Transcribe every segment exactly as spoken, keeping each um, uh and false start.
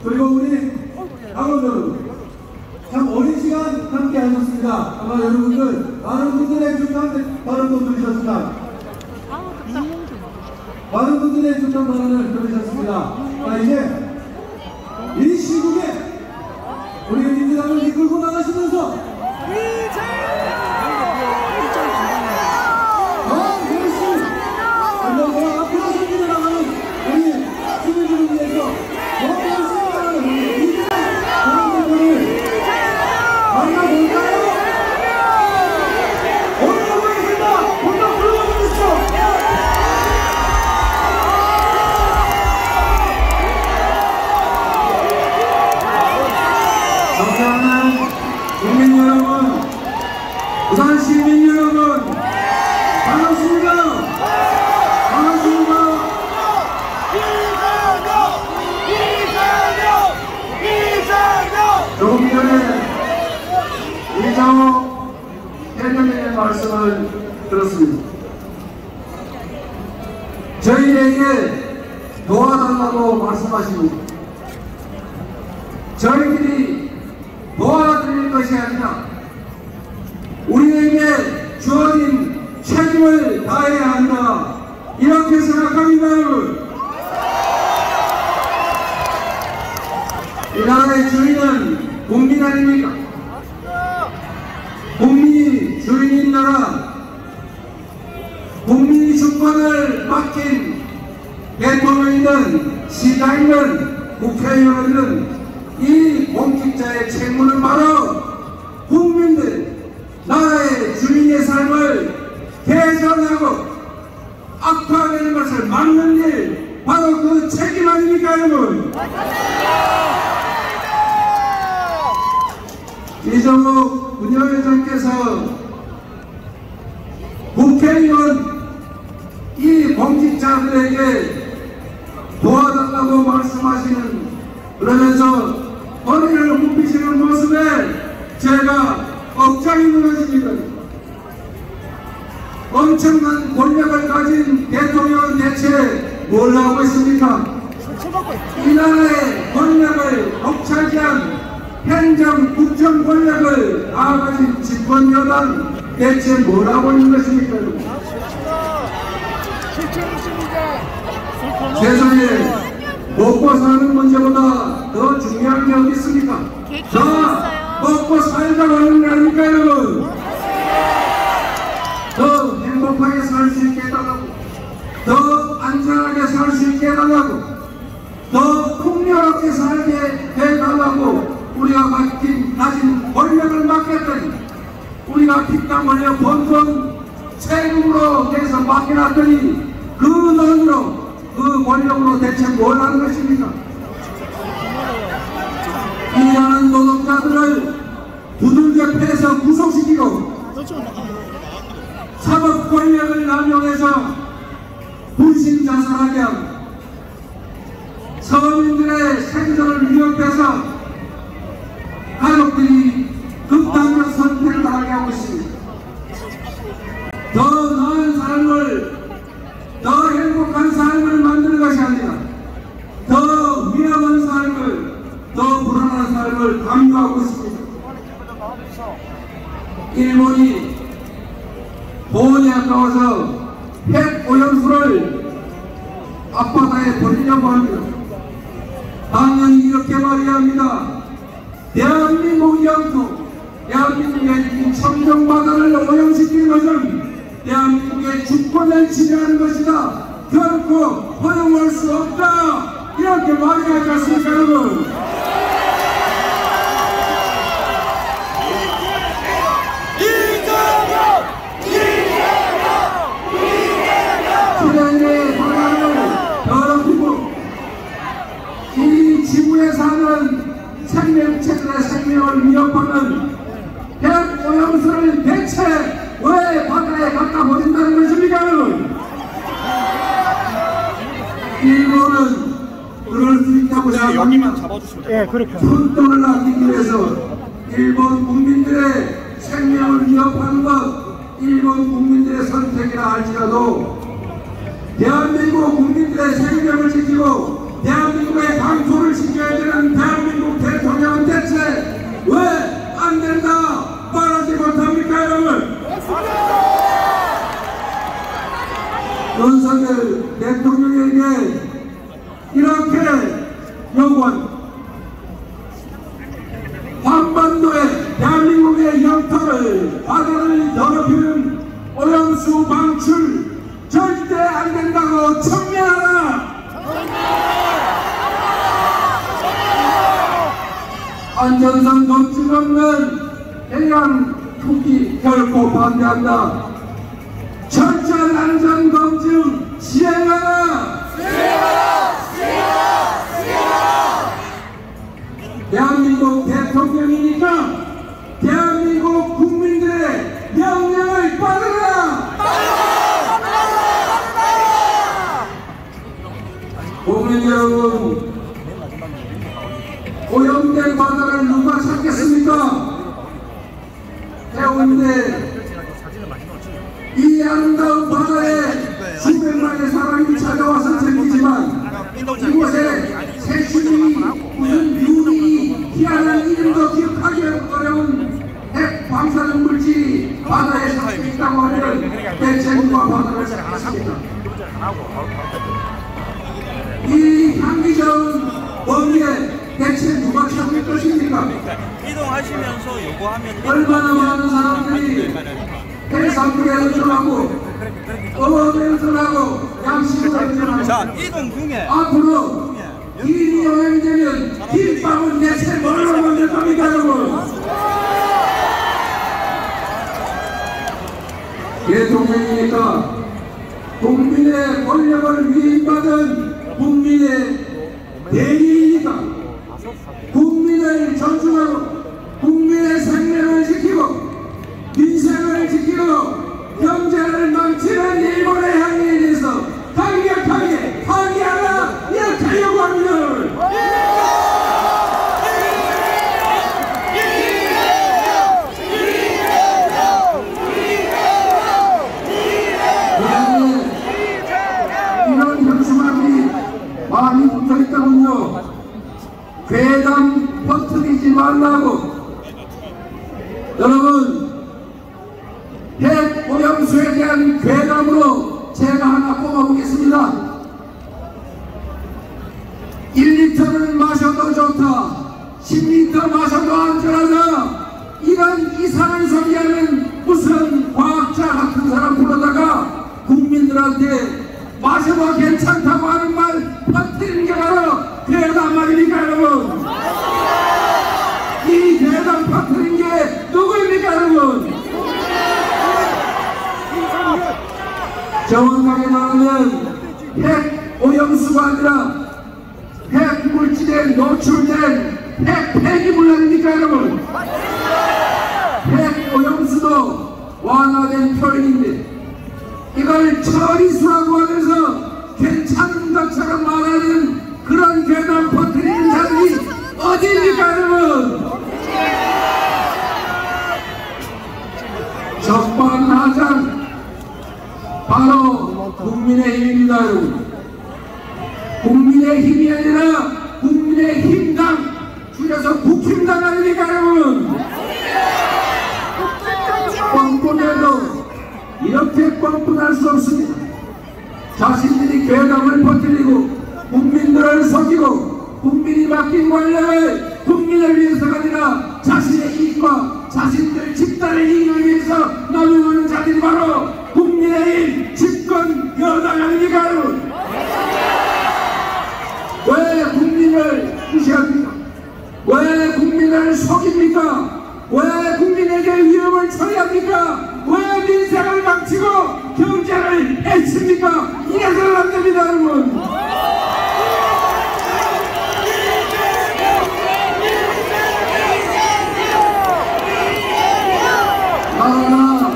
그리고 우리 당원 여러분, 참 오랜 시간 함께 하셨습니다. 아마 여러분들 많은 분들의 축하 발언도 들으셨습니다. 많은 분들의 축하 발언을 들으셨습니다. 자, 이제 이 시국에 우리 민주당을 이끌고 나가시면서 국민 여러분, 부산 시민 여러분, 반갑습니다. 반갑습니다. 이상형! 이상형! 이상형! 조금 전에 이장호 대통령의 말씀을 들었습니다. 저희에게 도와달라고 말씀하십니다. 저희들이 도와드릴 것이 아니라 우리에게 주어진 책임을 다해야 한다, 이렇게 생각합니다. 여러분, 이 나라의 주인은 국민 아닙니까? 국민이 주인인 나라, 국민이 주권을 맡긴 대통령이든 시장이든 국회의원이든 이 공직자의 책무는 바로 국민들, 나라의 주인의 삶을 개선하고 악화되는 것을 막는 일, 바로 그 책임 아닙니까, 여러분? 이정욱 부녀회장께서 국회의원 이 공직자들에게 도와달라고 말씀하시는, 그러면서 머리를 굽히시는 모습에 제가 억장이 무너집니다. 엄청난 권력을 가진 대통령은 대체 뭘 하고 있습니까? 이 나라의 권력을 독차지한 행정, 국정 권력을 다 가진 집권 여당 대체 뭘 하고 있는 것입니까? 세상에 먹고 사는 문제보다 더 중요한 게 어디 있습니까? 자, 먹고 살자고 하는 게 아닙니까, 여러분? 더 행복하게 살 수 있게 해달라고, 더 안전하게 살 수 있게 해달라고, 더 풍요롭게 살게 해달라고 우리가 맡긴, 가진 권력을 맡겼더니, 우리가 핏땀 흘려 번 돈 세금으로 내서 맡겨놨더니 그 돈으로, 그 권력으로 대체 뭘 하는 것입니까? 일하는 노동자들을 두들겨 패서 구속시키고 사법 권력을 남용해서 분신 자살하게 하고 서민들의 생존을 위협해서 가족들이 극단적 선택을 하게 하고 있습니다. 더 나은 삶을, 더 행복한 삶을 만드는 것이 아니라 더 위험한 삶을, 더 불안한 삶을 강요하고 있습니다. 일본이 돈이 아까워서 핵 오염수를 앞바다에 버리려고 합니다. 당연히 이렇게 말해야 합니다. 대한민국 영토, 대한민국의 이 청정바다를 오염시키는 것은 대한민국의 주권을 침해하는 것이다, 결코 허용할 수 없다, 이렇게 말해야 하지 않습니까, 여러분? 지난해 바다를 더럽히고 이 지구에 사는 생명체들의 생명을 위협하는 핵 오염수를 대체 왜 바다에 갖다 버린다는 것입니까, 여러분? 일본은 그럴 수 있다고 생각합니다. 예, 그렇게. 큰 돈을 아끼기 위해서 일본 국민들의 생명을 위협하는 것, 일본 국민들의 선택이라 할지라도 대한민국 국민들의 생명을 지키고 대한민국의 강토를 지켜야 되는 대한민국의 영토를 바다를 더럽히는 오염수 방출 절대 안 된다고 청명하라! 안전성 검증 없는 해양 투기 결코 반대한다. 철저한 안전 검증 시행하라! 시행하라! 시행하라! 시행하라! 대한민국 대통령이니까 대한민국 국민들의 명령을 따르라! 따르라! 따르라! 따르라! 국민 여러분, 오염된 바다를 누가 찾겠습니까? 해운대 이 아름다운 바다에 수백만의 사람이 찾아와서 즐기지만 이곳에 세균이 무슨 유리 희한한 이름도 기억하기 어려운 핵 방사능 물질이 바다에 섞여 있다고 하면 대체 누가 바다를 찾겠습니까? 이 향기 좋은 범위에 대체 누가 찾을 것입니까? 이동하시면서 요구하면 얼마나 많은 사람들이 해상국에 의존하고 어업에 의존하고 양식으로 의존하고 자 이동 중에 앞으로 길이 여행되면 길밥은 대체 뭘로 만들 겁니까 여러분? 대통령이니까 국민의 권력을 위임받은 국민의 대리이니까 국민을 존중하고 국민의 생명을 지키고 민생을 지키고 경제를 망치는 일본의 행위에 대해서 강력하게 항의하라 이렇게 요구합니다. 이런 현수막이 많이 붙어있다군요. 괴담 퍼뜨리지 말라고. 여러분, 핵 오염수에 대한 괴담으로 제가 하나 뽑아보겠습니다. 일 리터는 마셔도 좋다, 십 리터 마셔도 안전하다, 이런 이상한 소리하는 무슨 과학자 같은 사람 불러다가 국민들한테 마셔도 괜찮다고 하는 말 퍼뜨리는 게 바로 괴담 말입니까 여러분? 이 괴담 퍼뜨린 게 누구입니까 여러분? 정확하게 말하면 핵 오염수가 아니라 핵 물질에 노출된 핵 폐기물 아닙니까 여러분? 핵 오염수도 완화된 표현인데 이걸 처리수라고 하면서 괜찮은 것처럼 말하는 그런 괴담 퍼뜨리는 자들이 어디입니까 여러분? 적반하장 바로 국민의힘입니다 여러분. 국민의힘이 아니라 국민의힘당, 줄여서 국힘당 아닙니까 여러분? 뻔뻔해도 이렇게 뻔뻔할 수 없습니다. 자신들이 괴담을 퍼뜨리고 국민들을 속이고 국민이 맡긴 권력을 국민을 위해서가 아니라 자신의 이익과 자신들 집단의 이익을 위해서 남용하는 자들이 바로 국민의힘 집권 여당 아닙니까 여러분? 왜 국민을 무시합니까? 왜 국민을 속입니까? 왜 국민에게 위험을 처리합니까? 왜 민생을 망치고 경제를 해칩니까? 이래서는 안 됩니다 여러분. 나라가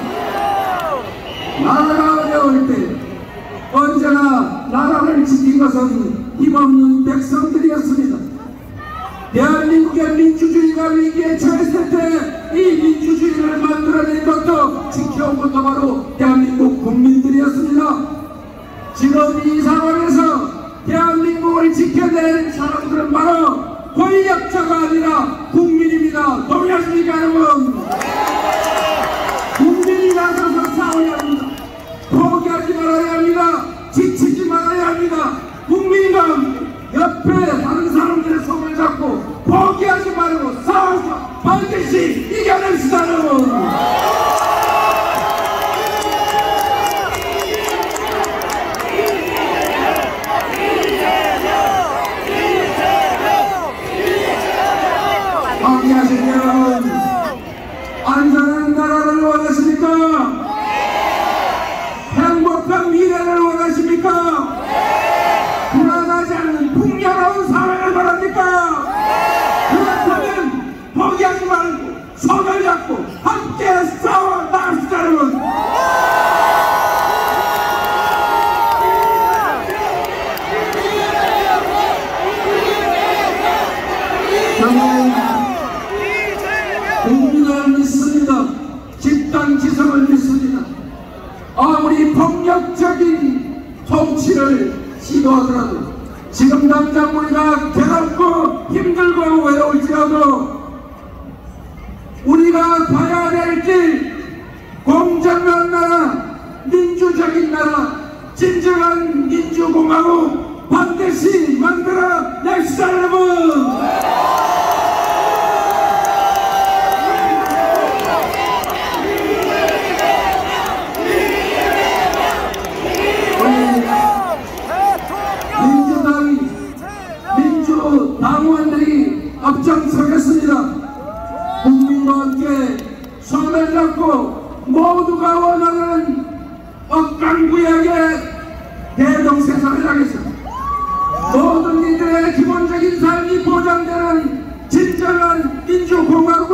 나라가 어려울 때 언제나 나라를 지킨 것은 힘없는 백성들이었습니다. 대한민국의 민주주의가 위기에 처했을 때 이 민주주의를 만들어낸 것도 지켜온 것도 바로 대한민국 국민들이었습니다. 지금 이 상황에서 대한민국을 지켜낸 사람들은 바로 권력자가 아니라 국민입니다. 동의하십니까 여러분? 국민이 나서서 싸워야 합니다. 포기하지 말아야 합니다. 지치지 말아야 합니다. 국민과 옆에 다른 사람들의 손을 잡고 포기하지 말고 싸워서 반드시 이겨냅시다 여러분. 함께하신 여러분, 안전한 나라를 원하십니까? 행복한 미래를 원하십니까? 불안하지 않는 풍요로운 사회를 바랍니까? 그렇다면 포기하지 말고 손을 잡고 함께 싸워 나갑시다 여러분. 저는 국민을 믿습니다. 집단 지성을 믿습니다. 아무리 폭력적인 통치를 시도하더라도 지금 당장 우리가 괴롭고 힘들고 외로울지라도 우리가 가야 될 길, 공정한 나라, 민주적인 나라, 진정한 민주공화국 반드시 만들어 냅시다 여러분. 당원들이 앞장서겠습니다. 국민과 함께 손을 잡고 모두가 원하는 억강구약의 대동세상을 하겠습니다. 모든 이들의 기본적인 삶이 보장되는 진정한 민주공화국